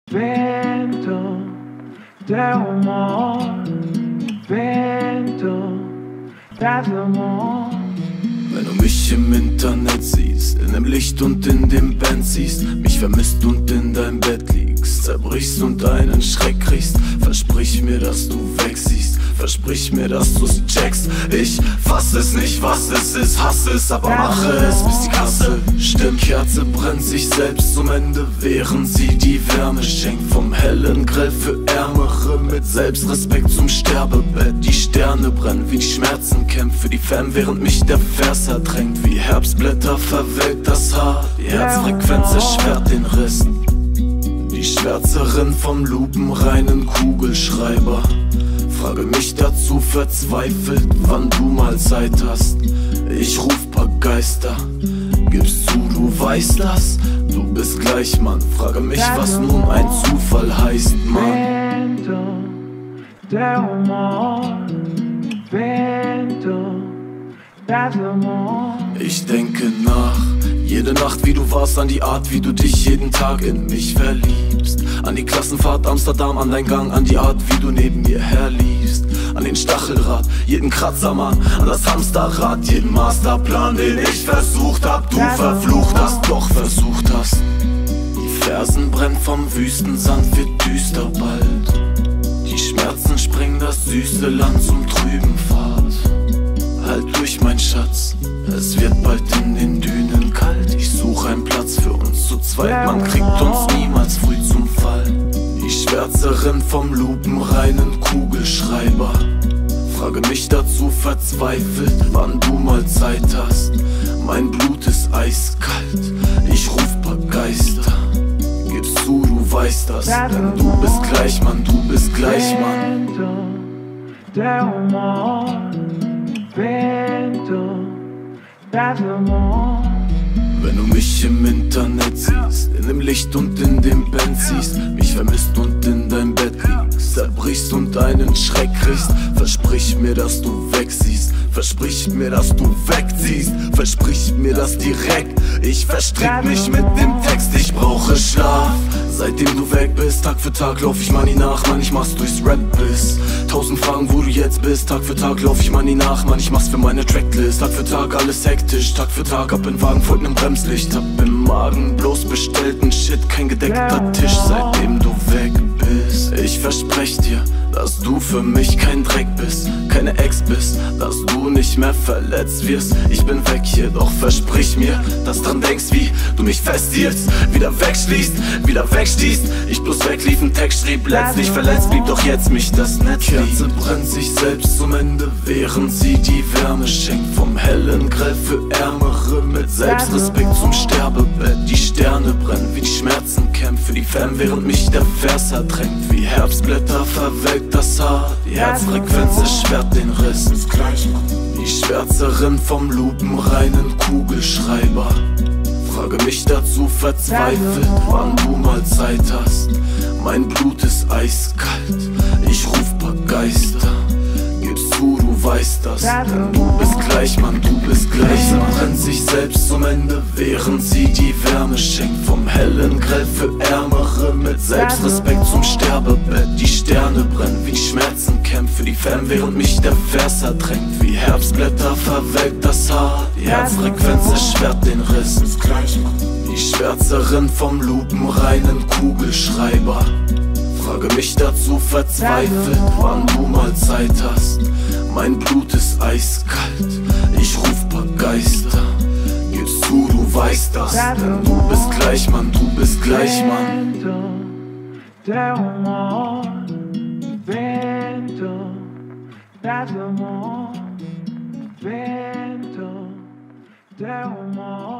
Vento, der Humor. Vento, das Humor. Wenn du mich im Internet siehst, in dem Licht und in dem Band siehst, mich vermisst und in deinem Bett liegst, zerbrichst und einen Schreck kriegst, versprich mir, dass du wegsiehst, versprich mir, dass du's checkst. Ich fass es nicht, was es ist, hasse es, aber mache es, bis die Kasse stimmt. Kerze brennt sich selbst zum Ende, während sie die Wärme schenkt. Vom hellen Grill für Ärmere, mit Selbstrespekt zum Sterbebett. Die Sterne brennen, wie die Schmerzen kämpft für die Fam, während mich der Vers ertränkt. Wie Herbstblätter verwelkt das Haar, die Herzfrequenz erschwert den Riss. Die Schwärzerin vom lupenreinen Kugelschreiber, frage mich dazu verzweifelt, wann du mal Zeit hast. Ich ruf paar Geister, gibst zu, du weißt das. Du bist gleich, Mann, frage mich, was nun ein Zufall heißt, Mann. Vento, der Humor. Vento, das Humor. Ich denke nach, jede Nacht wie du warst, an die Art wie du dich jeden Tag in mich verliebst. An die Klassenfahrt Amsterdam, an dein Gang, an die Art wie du neben mir herliefst. An den Stacheldraht, jeden Kratzer, Mann, an das Hamsterrad, jeden Masterplan, den ich versucht hab, du verflucht hast, doch versucht hast. Die Fersen brennen vom Wüstensand, wird düster bald. Die Schmerzen sprengen das süße Land zum trüben Pfad. Halt durch, mein Schatz, es wird bald in den Dünen kalt. Ich suche einen Platz für uns zu zweit, man kriegt uns niemals früh zum Fall. Die Schwärzerin vom lupenreinen Kugelschreiber, frage mich dazu verzweifelt, wann du mal Zeit hast. Mein Blut ist eiskalt, ich ruf paar Geister, gib's zu, du weißt das, denn du bist gleich, Mann, du bist gleich, Mann. Vento, der Humor. Vento, das Humor. Wenn du mich im Internet siehst, in dem Licht und in dem Band siehst, mich vermisst und in deinem Bett liegst, zerbrichst und einen Schreck kriegst, versprich mir, dass du wegsiehst, versprich mir, dass du wegziehst, versprich mir das direkt. Ich verstrick mich mit dem Text, ich brauche Schlaf. Seitdem du weg bist, Tag für Tag lauf ich Money nach, Mann, ich mach's durchs Rap-Biss. 1000 Fragen, wo du jetzt bist, Tag für Tag lauf ich Money nach, Mann, ich mach's für meine Tracklist. Tag für Tag alles hektisch, Tag für Tag ab in Wagen, folgt nem Bremslicht. Hab im Magen bloß bestellten Shit, kein gedeckter Tisch, seitdem du weg bist. Ich versprech dir, dass du für mich kein Dreck bist, keine Ex bist, dass du nicht mehr verletzt wirst. Ich bin weg hier, doch versprich mir, dass dran denkst, wie du mich festhielst, wieder wegschließt, wieder wegstießt. Ich bloß weglief, ein Text schrieb, letztlich verletzt blieb, doch jetzt mich das Netz. Kerze brennt sich selbst zum Ende, während sie die Wärme schenkt. Vom hellen Grill für Ärmere, mit Selbstrespekt zum Sterbebett. Die Sterne brennen, wie die Schmerzen kämpft für die Fam, während mich der Vers ertränkt. Wie Herbstblätter verwelkt das Haar, die Herzfrequenz erschwert den Riss. Die Schwärzerin vom lupenreinen Kugelschreiber, frage mich dazu verzweifelt, wann du mal Zeit hast. Mein Blut ist eiskalt, ich ruf paar Geister, gib's zu, du weißt das, denn du bist gleich, Mann, du bist gleich. Sie brennt sich selbst zum Ende, während sie die Wärme schenkt. Vom hellen Grill für Ärmere, mit Selbstrespekt zum Sterbebett. Die Sterne brennen, wie die Schmerzen kämpft für die Fam, während mich der Vers ertränkt. Wie Herbstblätter verwelkt das Haar, die Herzfrequenz erschwert den Riss. Die Schwärzerin vom lupenreinen Kugelschreiber, frage mich dazu verzweifelt, wann du mal Zeit hast. Mein Blut ist eiskalt, ich ruf paar Geister, gib's zu, du weißt das, denn du bist gleich, Mann, du bist gleich, Mann. Vento, der Humor. Vento, das Humor. Vento, der Humor.